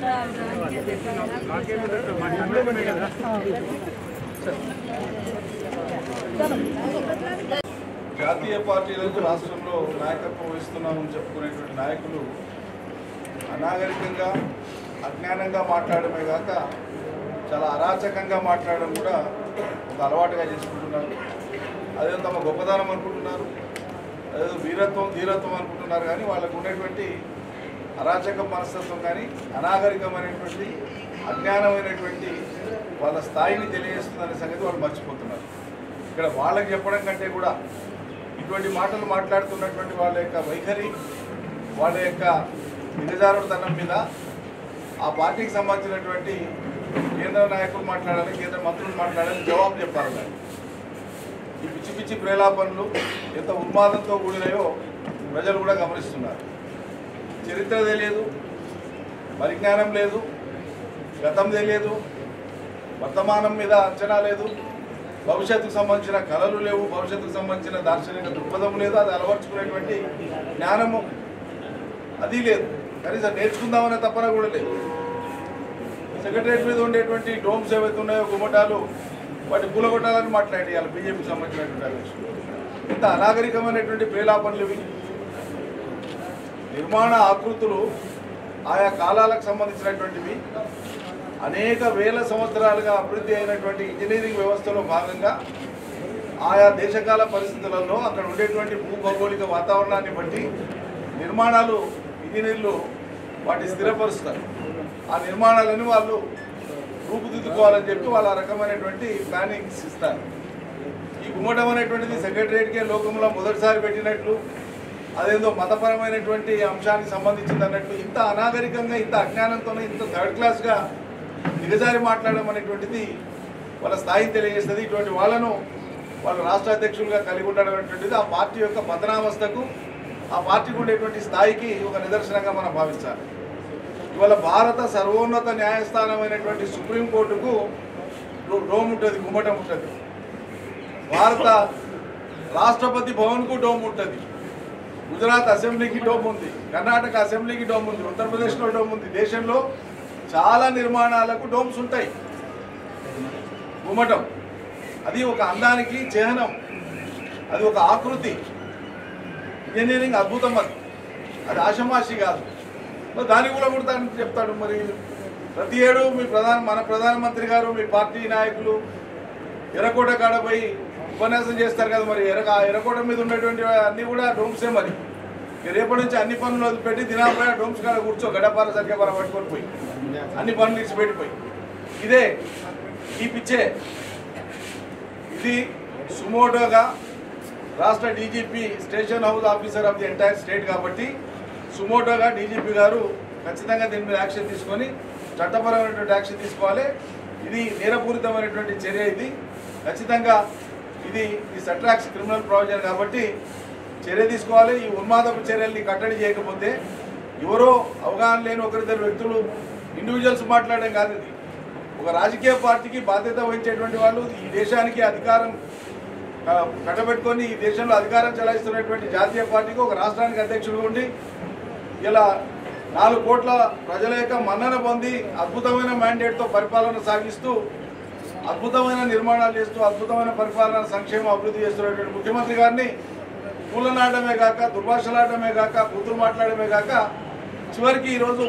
జాతీయ పార్టీలకు రాష్ట్రంలో నాయకత్వం వహిస్తున్నామని చెప్పుకునేటువంటి నాయకులు అనాగరికంగా అజ్ఞానంగా మాట్లాడమే కాక చాలా అరాచకంగా మాట్లాడడం కూడా ఒక అలవాటుగా చేసుకుంటున్నారు. అదే తమ గొప్పదనం అనుకుంటున్నారు, అదేదో వీరత్వం ధీరత్వం అనుకుంటున్నారు. కానీ వాళ్ళకు ఉన్నటువంటి అరాచక మనస్తత్వం కానీ అనాగరికమైనటువంటి అజ్ఞానమైనటువంటి వాళ్ళ స్థాయిని తెలియజేస్తుందనే సంగతి వాళ్ళు మర్చిపోతున్నారు. ఇక్కడ వాళ్ళకి చెప్పడం కంటే కూడా ఇటువంటి మాటలు మాట్లాడుతున్నటువంటి వాళ్ళ యొక్క వైఖరి, వాళ్ళ యొక్క దిగజారుడుతనం మీద ఆ పార్టీకి సంబంధించినటువంటి కేంద్ర నాయకులు మాట్లాడాలి, కేంద్ర మంత్రులు మాట్లాడాలి, జవాబు చెప్పాలి. ఈ పిచ్చి పిచ్చి ప్రేలాపనలు ఎంత ఉన్మాదంతో కూడినాయో ప్రజలు కూడా గమనిస్తున్నారు. చరిత్ర తెలియదు, పరిజ్ఞానం లేదు, గతం తెలియదు, వర్తమానం మీద అంచనా లేదు, భవిష్యత్తుకు సంబంధించిన కళలు లేవు, భవిష్యత్తుకు సంబంధించిన దార్శనిక దృక్పథం లేదు, అది అలవర్చుకునేటువంటి జ్ఞానము అది లేదు, కనీసం నేర్చుకుందామనే తపన కూడా లేదు. సెక్రటరియట్ మీద ఉండేటువంటి డోమ్స్ ఏవైతే ఉన్నాయో గుమ్మటాలు వాటి కూలగొట్టాలని మాట్లాడేయాలి బీజేపీకి సంబంధించినటువంటి అధ్యక్షులు. ఇంత అనాగరికమైనటువంటి ప్రేలాపనలు ఇవి. నిర్మాణ ఆకృతులు ఆయా కాలాలకు సంబంధించినటువంటివి. అనేక వేల సంవత్సరాలుగా అభివృద్ధి అయినటువంటి ఇంజనీరింగ్ వ్యవస్థలో భాగంగా ఆయా దేశకాల పరిస్థితులలో అక్కడ ఉండేటువంటి భూభౌగోళిక వాతావరణాన్ని బట్టి నిర్మాణాలు ఇంజనీర్లు వాటిని స్థిరపరుస్తారు. ఆ నిర్మాణాలను వాళ్ళు రూపుదిద్దుకోవాలని చెప్పి వాళ్ళ రకమైనటువంటి ప్లానింగ్స్ ఇస్తారు. ఈ గుమ్మటం అనేటువంటిది సెక్రటరియట్కే లోకంలో మొదటిసారి పెట్టినట్లు, అదేందో మతపరమైనటువంటి అంశానికి సంబంధించింది అన్నట్టు ఇంత అనాగరికంగా, ఇంత అజ్ఞానంతోనే, ఇంత థర్డ్ క్లాస్గా దిగజారి మాట్లాడడం అనేటువంటిది వాళ్ళ స్థాయిని తెలియజేస్తుంది. ఇటువంటి వాళ్ళను వాళ్ళ రాష్ట్ర అధ్యక్షులుగా కలిగి ఉండడం అనేటువంటిది ఆ పార్టీ యొక్క పతనావస్థకు, ఆ పార్టీకి ఉండేటువంటి స్థాయికి ఒక నిదర్శనంగా మనం భావించాలి. ఇవాళ భారత సర్వోన్నత న్యాయస్థానమైనటువంటి సుప్రీంకోర్టుకు డోమ్ ఉంటుంది, గుమ్మటం ఉంటుంది. భారత రాష్ట్రపతి భవన్కు డోమ్ ఉంటుంది. గుజరాత్ అసెంబ్లీకి డోమ్ ఉంది, కర్ణాటక అసెంబ్లీకి డోమ్ ఉంది, ఉత్తరప్రదేశ్లో డోమ్ ఉంది. దేశంలో చాలా నిర్మాణాలకు డోమ్స్ ఉంటాయి. గుమ్మటం అది ఒక అందానికి చిహ్నం, అది ఒక ఆకృతి. ఇంజనీరింగ్ అద్భుతం, అది ఆషమాషి కాదు. దానికి కూడా కొడతానని చెప్తాడు. మరి ప్రతి ఏడు మన ప్రధానమంత్రి గారు, మీ పార్టీ నాయకులు ఎర్రకోట కాడ పోయి ఉపన్యాసం చేస్తారు కదా. మరి ఎర్రకోట మీద ఉన్నటువంటి అన్నీ కూడా డోమ్సే. మరి రేపటి నుంచి అన్ని పనులు వదిలిపెట్టి దినాపై డోమ్స్ కాడ కూర్చో, గడపార సరిగ్గా పట్టుకొని పోయి అన్ని పనులు ఇచ్చిపెట్టిపోయి ఇదే ఈ పిచ్చే. ఇది సుమోటోగా రాష్ట్ర DGP station house officer of the entire state కాబట్టి సుమోటోగా డీజీపీ గారు ఖచ్చితంగా దీని మీద యాక్షన్ తీసుకొని చట్టపరమైనటువంటి యాక్షన్ తీసుకోవాలి. ఇది నేరపూరితమైనటువంటి చర్య. ఇది ఖచ్చితంగా ఇది అట్రాక్ట్స్ క్రిమినల్ ప్రొవిజన్ కాబట్టి చర్య తీసుకోవాలి. ఈ ఉన్మాదపు చర్యల్ని కట్టడి చేయకపోతే ఎవరో అవగాహన లేని ఒకరిద్దరు వ్యక్తులు, ఇండివిజువల్స్ మాట్లాడడం కాదు. ఇది ఒక రాజకీయ పార్టీకి బాధ్యత వహించేటువంటి వాళ్ళు, ఈ దేశానికి అధికారం కట్టబెట్టుకొని ఈ దేశంలో అధికారం చెలాయిస్తున్నటువంటి జాతీయ పార్టీకి ఒక రాష్ట్రానికి అధ్యక్షుడిగా ఉండి ఇలా 4 కోట్ల ప్రజల యొక్క మన్నన పొంది అద్భుతమైన మ్యాండేట్తో పరిపాలన సాగిస్తూ, అద్భుతమైన నిర్మాణాలు చేస్తూ, అద్భుతమైన పరిపాలన, సంక్షేమ అభివృద్ధి చేస్తున్నటువంటి ముఖ్యమంత్రి గారిని కూలనాడమే కాక, దుర్భాషలాడమే కాక, కూతురు మాట్లాడమే కాక, చివరికి ఈరోజు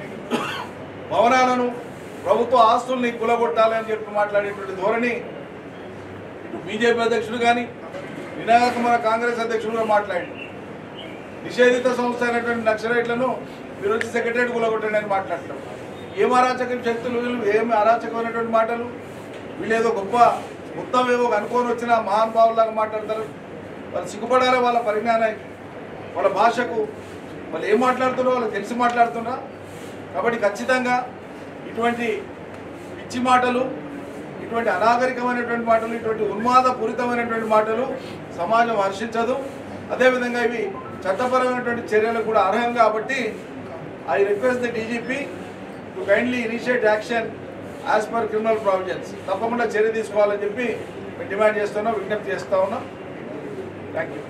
భవనాలను, ప్రభుత్వ ఆస్తుల్ని కూలగొట్టాలి అని చెప్పి మాట్లాడేటువంటి ధోరణి ఇటు బీజేపీ అధ్యక్షుడు కానీ వినాయక మన కాంగ్రెస్ అధ్యక్షుడు కూడా మాట్లాడి నిషేధిత సంస్థ అయినటువంటి నక్సలైట్లను మీరు వచ్చి సెక్రటరీ కూలగొట్టండి అని మాట్లాడటం ఏం అరాచక శక్తులు, వీళ్ళు ఏమి అరాచకమైనటువంటి మాటలు. వీళ్ళు ఏదో గొప్ప మొత్తం ఏవో అనుకోని వచ్చిన మహానుభావులాగా మాట్లాడతారు. వాళ్ళు సిగ్గుపడాలి వాళ్ళ పరిజ్ఞానానికి, వాళ్ళ భాషకు. వాళ్ళు ఏం మాట్లాడుతున్నారో వాళ్ళకి తెలిసి మాట్లాడుతున్నా. కాబట్టి ఖచ్చితంగా ఇటువంటి పిచ్చి మాటలు, ఇటువంటి అనాగరికమైనటువంటి మాటలు, ఇటువంటి ఉన్మాదపూరితమైనటువంటి మాటలు సమాజం హర్షించదు. అదేవిధంగా ఇవి చట్టపరమైనటువంటి చర్యలకు కూడా అర్హం కాబట్టి I request the DGP to kindly initiate action as per criminal provisions. తప్పకుండా చర్య తీసుకోవాలని చెప్పి మేము డిమాండ్ చేస్తున్నాం, విజ్ఞప్తి చేస్తూ ఉన్నాం. Thank you.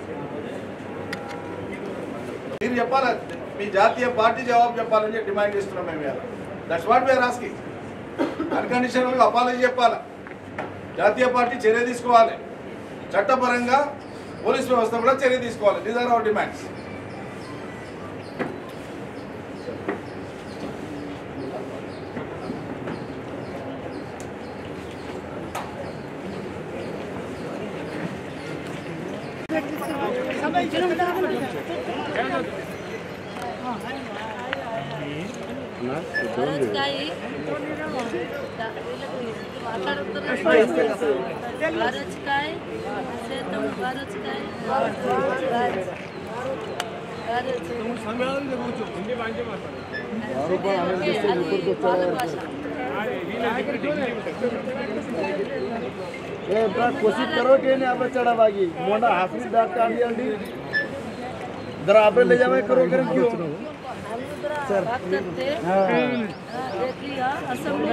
మీరు చెప్పాలి, మీ జాతీయ పార్టీ జవాబు చెప్పాలని చెప్పి డిమాండ్ చేస్తున్నాం మేము. That's what we are asking. అన్కండిషనల్గా అపాలజీ చెప్పాలి, జాతీయ పార్టీ చర్య తీసుకోవాలి, చట్టపరంగా పోలీస్ వ్యవస్థ కూడా చర్య తీసుకోవాలి. These are our demands. कोशिश करो कि नहीं आप चढ़ा बागी मोटा हाफिज बैग काट दिया जरा आप ले जावे करो करें क्यों सर बात करते देख लिया असेंबली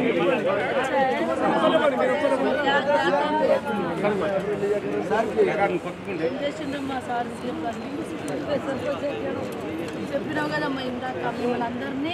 చెప్పినావు కదమ్మా ఇందాక మిమ్మల్ని అందరినీ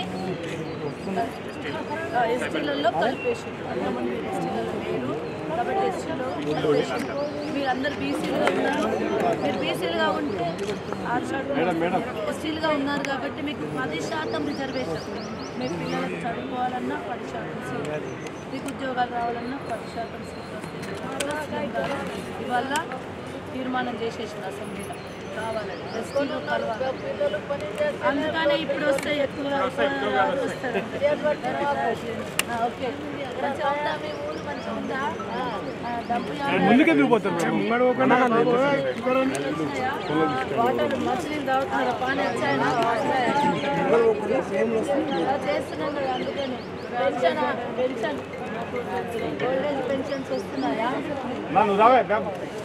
ఎస్టీలలో కలిపేసి అంతమంది ఎస్టీలలో లేరు కాబట్టి ఎస్టీలో కలిపేసి మీరందరూ బీసీలుగా ఉన్నారు. మీరు బీసీలుగా ఉంటే 6% ఎస్టీలుగా ఉన్నారు కాబట్టి మీకు 10% రిజర్వేషన్. మీ పిల్లలకు చదువుకోవాలన్నా 10% సీట్, మీకు ఉద్యోగాలు రావాలన్నా 10% సీట్ వస్తుంది. ఇవాళ తీర్మానం చేసేసిన అసెంబ్లీలో కావాలని ఎస్టీలో కలవాలి. అందుకనే ఇప్పుడు వస్తే ఎక్కువ వస్తుంది. ఓకే ముందుకెందుకు పోతారు వాటర్ మచిలీలు తాగుతున్నారా? పానీ వచ్చాయనా? చేస్తున్నాను కదా. అందుకని పెన్షన్ ఓల్డ్ ఏజ్ పెన్షన్స్ వస్తున్నాయా?